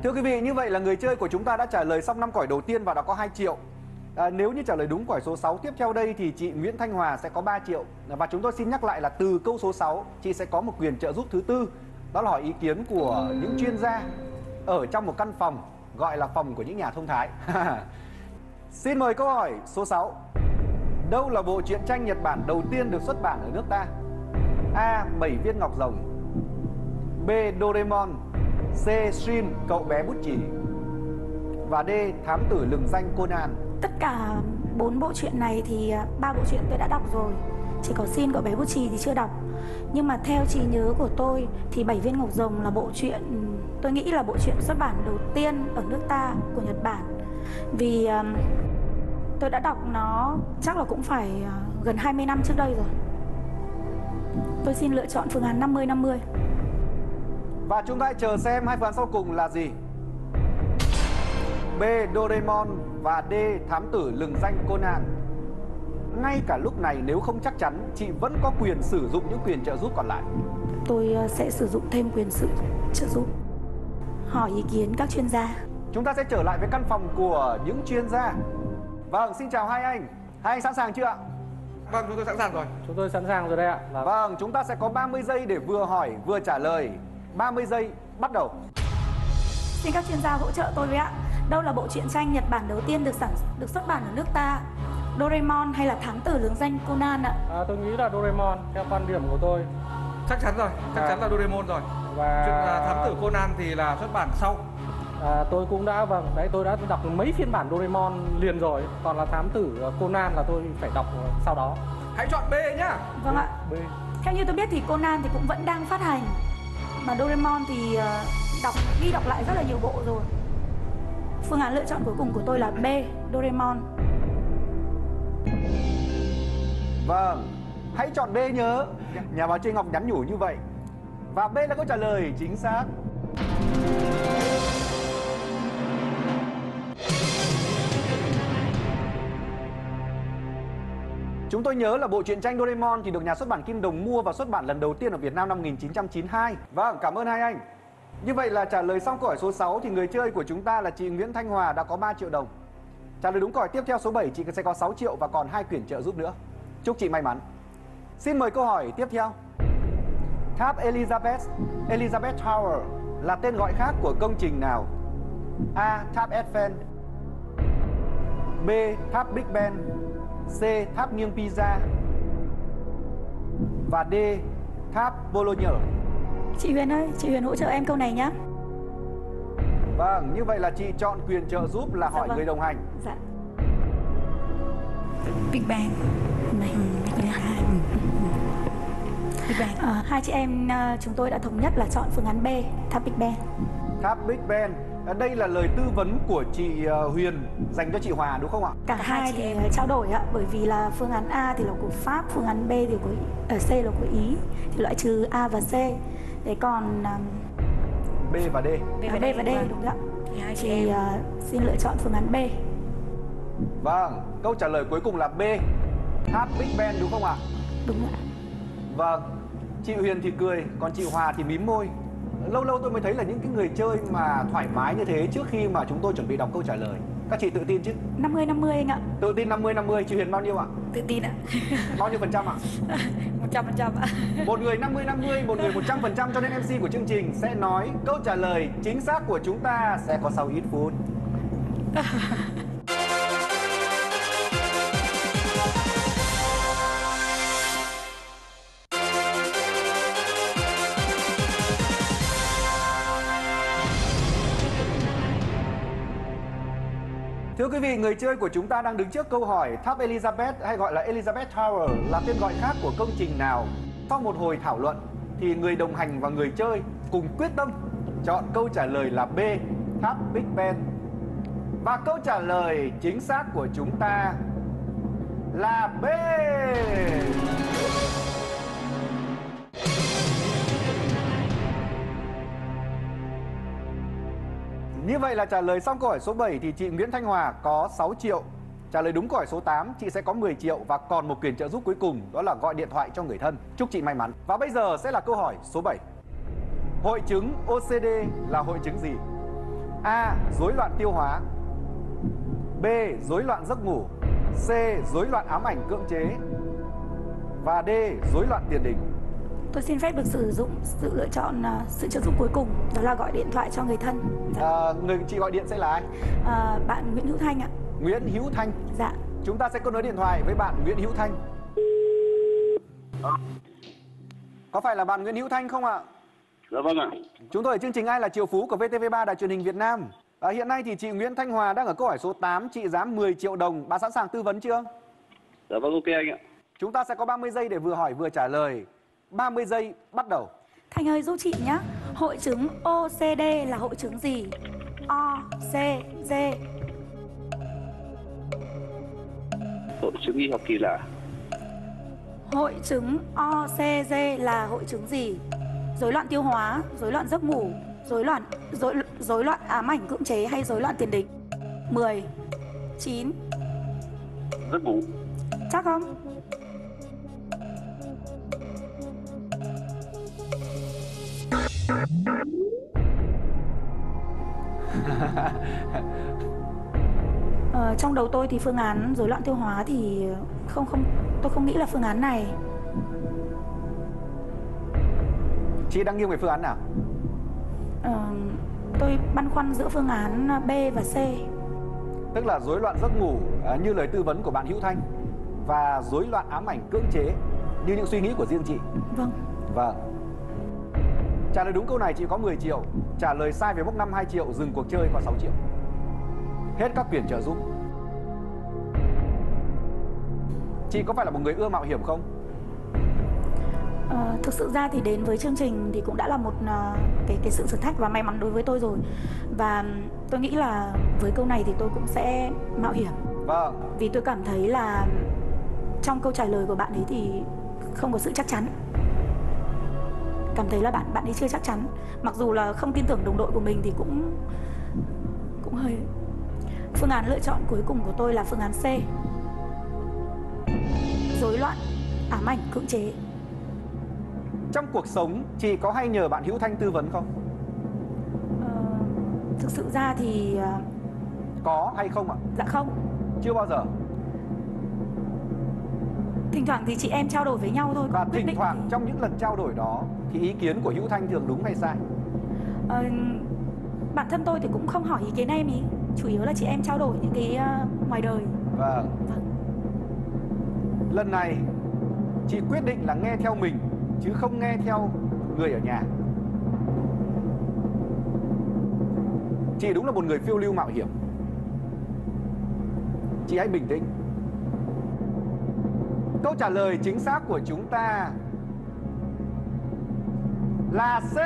Thưa quý vị, như vậy là người chơi của chúng ta đã trả lời xong 5 câu hỏi đầu tiên và đã có 2 triệu. Nếu như trả lời đúng câu hỏi số 6 tiếp theo đây thì chị Nguyễn Thanh Hòa sẽ có 3 triệu. Và chúng tôi xin nhắc lại là từ câu số 6 chị sẽ có một quyền trợ giúp thứ tư. Đó là hỏi ý kiến của những chuyên gia ở trong một căn phòng gọi là phòng của những nhà thông thái. Xin mời câu hỏi số 6. Đâu là bộ truyện tranh Nhật Bản đầu tiên được xuất bản ở nước ta? A. 7 viên ngọc rồng, B. Doraemon, C. Shin cậu bé bút chì, và D. Thám tử lừng danh Conan. Tất cả 4 bộ truyện này thì 3 bộ truyện tôi đã đọc rồi. Chỉ có Shin cậu bé bút chì thì chưa đọc. Nhưng mà theo trí nhớ của tôi thì 7 viên ngọc rồng là bộ truyện, tôi nghĩ là bộ truyện xuất bản đầu tiên ở nước ta của Nhật Bản. Vì tôi đã đọc nó chắc là cũng phải gần 20 năm trước đây rồi. Tôi xin lựa chọn phương án 50-50. Và chúng ta hãy chờ xem hai phương án sau cùng là gì. B. Doraemon và D. Thám tử lừng danh Conan. Ngay cả lúc này nếu không chắc chắn, chị vẫn có quyền sử dụng những quyền trợ giúp còn lại. Tôi sẽ sử dụng thêm quyền trợ giúp, hỏi ý kiến các chuyên gia. Chúng ta sẽ trở lại với căn phòng của những chuyên gia. Vâng, xin chào hai anh. Hai anh sẵn sàng chưa ạ? Vâng, chúng tôi sẵn sàng rồi. Chúng tôi sẵn sàng rồi đây ạ. Vâng, chúng ta sẽ có 30 giây để vừa hỏi vừa trả lời. 30 giây, bắt đầu. Xin các chuyên gia hỗ trợ tôi với ạ. Đâu là bộ truyện tranh Nhật Bản đầu tiên được xuất bản ở nước ta? Doraemon hay là Thám tử lừng danh Conan ạ? Tôi nghĩ là Doraemon, theo quan điểm của tôi. Chắc chắn rồi, chắc chắn là Doraemon rồi. Và chuyện Thám tử Conan thì là xuất bản sau. Tôi cũng đã, tôi đã đọc mấy phiên bản Doraemon liền rồi. Còn là Thám tử Conan là tôi phải đọc sau đó. Hãy chọn B nhá. Vâng ạ. B. Theo như tôi biết thì Conan thì cũng vẫn đang phát hành, mà Doraemon thì ghi đọc lại rất là nhiều bộ rồi. Phương án lựa chọn cuối cùng của tôi là B. Doraemon. Vâng, hãy chọn B nhớ. Nhà báo Trinh Ngọc nhắn nhủ như vậy. Và B là câu trả lời chính xác. Chúng tôi nhớ là bộ truyện tranh Doraemon thì được nhà xuất bản Kim Đồng mua và xuất bản lần đầu tiên ở Việt Nam năm 1992. Vâng, cảm ơn hai anh. Như vậy là trả lời xong câu hỏi số 6 thì người chơi của chúng ta là chị Nguyễn Thanh Hòa đã có 3 triệu đồng. Trả lời đúng câu hỏi tiếp theo số 7 chị sẽ có 6 triệu và còn 2 quyển trợ giúp nữa. Chúc chị may mắn. Xin mời câu hỏi tiếp theo. Tháp Elizabeth Tower là tên gọi khác của công trình nào? A. Tháp Eiffel, B. Tháp Big Ben, C. Tháp nghiêng Pisa, và D. Tháp Bologne. Chị Huyền ơi, chị Huyền hỗ trợ em câu này nhé. Vâng, như vậy là chị chọn quyền trợ giúp là hỏi người đồng hành. Dạ. Big Bang. Big Bang. Hai chị em chúng tôi đã thống nhất là chọn phương án B, tháp Big Ben. Tháp Big Ben. Đây là lời tư vấn của chị Huyền dành cho chị Hòa đúng không ạ? Cả hai thì trao đổi ạ, bởi vì là phương án A thì là của Pháp, phương án B thì của C là của Ý, thì loại trừ A và C. Thế còn B và D. B và D đúng ạ. Thì hai chị Thì em xin lựa chọn phương án B. Vâng, câu trả lời cuối cùng là B, tháp Big Ben đúng không ạ? Đúng ạ. Vâng, chị Huyền thì cười, còn chị Hòa thì mím môi. Lâu lâu tôi mới thấy là những cái người chơi mà thoải mái như thế trước khi mà chúng tôi chuẩn bị đọc câu trả lời. Các chị tự tin chứ? 50-50 anh ạ. Tự tin 50-50, chị Huyền bao nhiêu ạ? tự tin ạ. Bao nhiêu phần trăm ạ? 100% ạ. Một người 50-50, một người 100%, cho nên MC của chương trình sẽ nói câu trả lời chính xác của chúng ta sẽ có sau ít phút. Thưa quý vị, người chơi của chúng ta đang đứng trước câu hỏi tháp Elizabeth hay gọi là Elizabeth Tower là tên gọi khác của công trình nào? Sau một hồi thảo luận thì người đồng hành và người chơi cùng quyết tâm chọn câu trả lời là B, tháp Big Ben. Và câu trả lời chính xác của chúng ta là B. Như vậy là trả lời xong câu hỏi số 7 thì chị Nguyễn Thanh Hòa có 6 triệu. Trả lời đúng câu hỏi số 8 chị sẽ có 10 triệu và còn một quyền trợ giúp cuối cùng, đó là gọi điện thoại cho người thân. Chúc chị may mắn. Và bây giờ sẽ là câu hỏi số 7. Hội chứng OCD là hội chứng gì? A. Rối loạn tiêu hóa. B. Rối loạn giấc ngủ. C. Rối loạn ám ảnh cưỡng chế. Và D. Rối loạn tiền đình. Tôi xin phép được sử dụng sự lựa chọn sự trợ giúp cuối cùng, đó là gọi điện thoại cho người thân. Dạ. Người chị gọi điện sẽ là ai? Bạn Nguyễn Hữu Thanh ạ. Nguyễn Hữu Thanh. Dạ. Chúng ta sẽ kết nối điện thoại với bạn Nguyễn Hữu Thanh. Có phải là bạn Nguyễn Hữu Thanh không ạ? Dạ vâng ạ. Chúng tôi ở chương trình Ai là triệu phú của VTV3 Đài Truyền hình Việt Nam. Hiện nay thì chị Nguyễn Thanh Hòa đang ở câu hỏi số 8 trị giá 10 triệu đồng. Bạn sẵn sàng tư vấn chưa? Dạ vâng, ok anh ạ. Chúng ta sẽ có 30 giây để vừa hỏi vừa trả lời. 30 giây bắt đầu. Thanh ơi giúp chị nhé. Hội chứng OCD là hội chứng gì? O, C, D. Hội chứng y học kỳ lạ. Hội chứng OCD là hội chứng gì? Rối loạn tiêu hóa, rối loạn giấc ngủ, rối loạn ám ảnh cưỡng chế hay rối loạn tiền đình? 10, 9. Giấc ngủ. Chắc không? Trong đầu tôi thì phương án rối loạn tiêu hóa thì tôi không nghĩ là phương án này. Chị đang nghiêng về phương án nào? Tôi băn khoăn giữa phương án B và C. Tức là rối loạn giấc ngủ như lời tư vấn của bạn Hữu Thanh, và rối loạn ám ảnh cưỡng chế như những suy nghĩ của riêng chị. Vâng. Vâng. Trả lời đúng câu này chị có 10 triệu. Trả lời sai về mốc 5 2 triệu, dừng cuộc chơi còn 6 triệu. Hết các quyền trợ giúp. Chị có phải là một người ưa mạo hiểm không? Thực sự ra thì đến với chương trình thì cũng đã là một cái sự thử thách và may mắn đối với tôi rồi. Và tôi nghĩ là với câu này thì tôi cũng sẽ mạo hiểm. Vâng. Vì tôi cảm thấy là trong câu trả lời của bạn ấy thì không có sự chắc chắn. Cảm thấy là bạn ấy chưa chắc chắn. Mặc dù là không tin tưởng đồng đội của mình thì cũng hơi. Phương án lựa chọn cuối cùng của tôi là phương án C. Rối loạn ám ảnh cưỡng chế. Trong cuộc sống chị có hay nhờ bạn Hữu Thanh tư vấn không? Thực sự ra thì có hay không ạ? Dạ không. Chưa bao giờ. Thỉnh thoảng thì chị em trao đổi với nhau thôi. Và thỉnh thoảng trong những lần trao đổi đó thì ý kiến của Hữu Thanh thường đúng hay sai? Bản thân tôi thì cũng không hỏi ý kiến em ý. Chủ yếu là chị em trao đổi những cái ngoài đời. Vâng. Lần này chị quyết định là nghe theo mình chứ không nghe theo người ở nhà. Chị đúng là một người phiêu lưu mạo hiểm. Chị hãy bình tĩnh. Câu trả lời chính xác của chúng ta là C.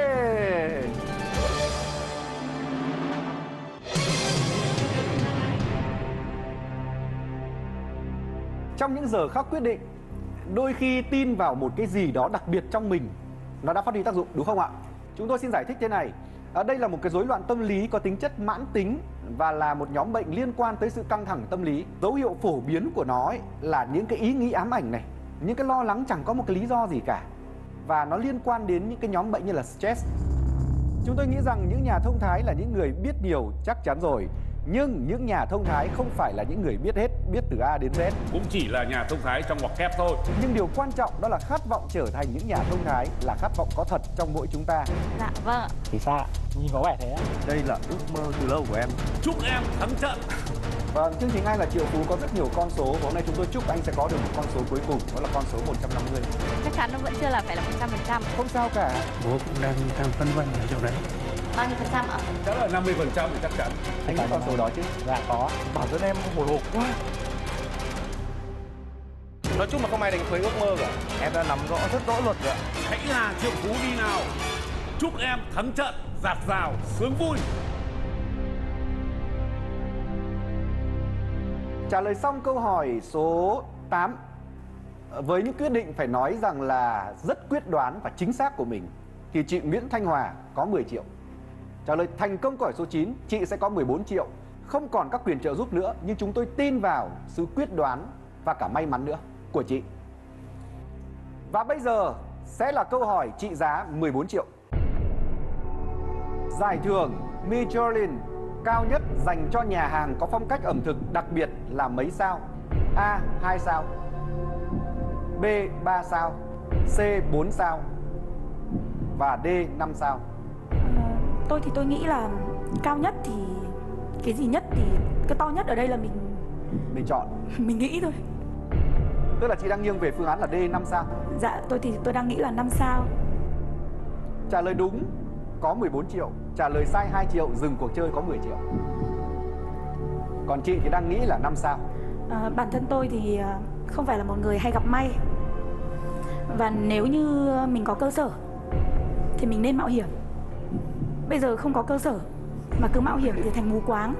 Trong những giờ khắc quyết định, đôi khi tin vào một cái gì đó đặc biệt trong mình nó đã phát huy tác dụng, đúng không ạ? Chúng tôi xin giải thích thế này. Đây là một cái rối loạn tâm lý có tính chất mãn tính và là một nhóm bệnh liên quan tới sự căng thẳng tâm lý. Dấu hiệu phổ biến của nó ấy là những cái ý nghĩ ám ảnh này, những cái lo lắng chẳng có một cái lý do gì cả. Và nó liên quan đến những cái nhóm bệnh như là stress. Chúng tôi nghĩ rằng những nhà thông thái là những người biết nhiều chắc chắn rồi. Nhưng những nhà thông thái không phải là những người biết hết, biết từ A đến Z. Cũng chỉ là nhà thông thái trong ngoặc kép thôi. Nhưng điều quan trọng đó là khát vọng trở thành những nhà thông thái, là khát vọng có thật trong mỗi chúng ta. Dạ vâng. Thì sao ạ? Nhìn có vẻ thế á. Đây là ước mơ từ lâu của em. Chúc em thắng trận. Vâng, chương trình Ai là triệu phú có rất nhiều con số. Và hôm nay chúng tôi chúc anh sẽ có được một con số cuối cùng, đó là con số 150. Chắc chắn nó vẫn chưa là phải là 100%. Không sao cả. Bố cũng đang phân vân ở chỗ đấy. Bao nhiêu phần trăm ạ? Chắc là 50% thì chắc chắn. Anh có con số đó chứ? Dạ có. Bản thân em hồi hộp quá. Nói chung là không ai đánh thuế ước mơ cả. Em đã nắm rõ rất rõ luật rồi ạ. Hãy là triệu phú đi nào. Chúc em thắng trận, dạt dào, sướng vui. Trả lời xong câu hỏi số 8 với những quyết định phải nói rằng là rất quyết đoán và chính xác của mình, thì chị Nguyễn Thanh Hòa có 10 triệu. Trả lời thành công câu hỏi số 9, chị sẽ có 14 triệu. Không còn các quyền trợ giúp nữa, nhưng chúng tôi tin vào sự quyết đoán và cả may mắn nữa của chị. Và bây giờ sẽ là câu hỏi trị giá 14 triệu. Giải thưởng Michelin cao nhất dành cho nhà hàng có phong cách ẩm thực đặc biệt là mấy sao? A. 2 sao, B. 3 sao, C. 4 sao và D. 5 sao. Tôi nghĩ là cao nhất thì cái gì nhất thì cái to nhất ở đây là Mình chọn. mình nghĩ thôi. Tức là chị đang nghiêng về phương án là D. 5 sao. Dạ tôi đang nghĩ là 5 sao. Trả lời đúng có 14 triệu, trả lời sai 2 triệu, dừng cuộc chơi có 10 triệu. Còn chị thì đang nghĩ là 5 sao. Bản thân tôi thì không phải là một người hay gặp may. Và nếu như mình có cơ sở thì mình nên mạo hiểm. Bây giờ không có cơ sở mà cứ mạo hiểm thì thành mù quáng.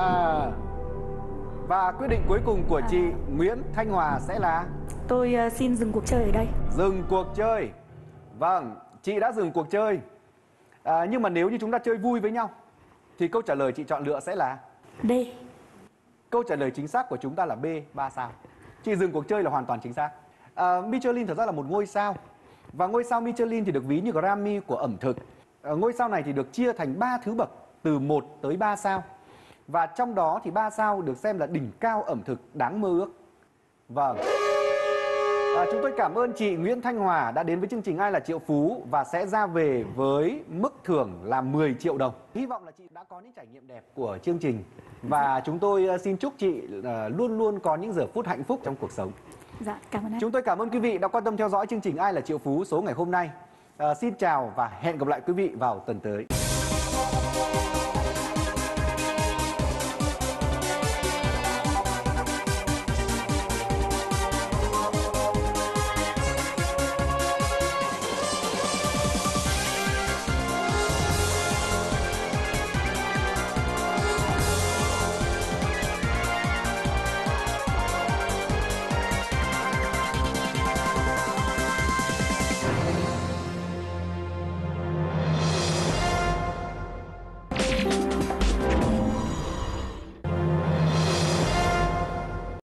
Và quyết định cuối cùng của chị Nguyễn Thanh Hòa sẽ là? Tôi xin dừng cuộc chơi ở đây. Dừng cuộc chơi. Vâng, chị đã dừng cuộc chơi. Nhưng mà nếu như chúng ta chơi vui với nhau thì câu trả lời chị chọn lựa sẽ là D. Câu trả lời chính xác của chúng ta là B. 3 sao. Chị dừng cuộc chơi là hoàn toàn chính xác. Michelin thật ra là một ngôi sao. Và ngôi sao Michelin thì được ví như Grammy của ẩm thực. Ngôi sao này thì được chia thành 3 thứ bậc từ 1 tới 3 sao. Và trong đó thì 3 sao được xem là đỉnh cao ẩm thực đáng mơ ước. Vâng. Chúng tôi cảm ơn chị Nguyễn Thanh Hòa đã đến với chương trình Ai là triệu phú và sẽ ra về với mức thưởng là 10 triệu đồng. Hy vọng là chị đã có những trải nghiệm đẹp của chương trình và chúng tôi xin chúc chị luôn luôn có những giờ phút hạnh phúc trong cuộc sống. Dạ, cảm ơn anh. Chúng tôi cảm ơn quý vị đã quan tâm theo dõi chương trình Ai là triệu phú số ngày hôm nay. Xin chào và hẹn gặp lại quý vị vào tuần tới.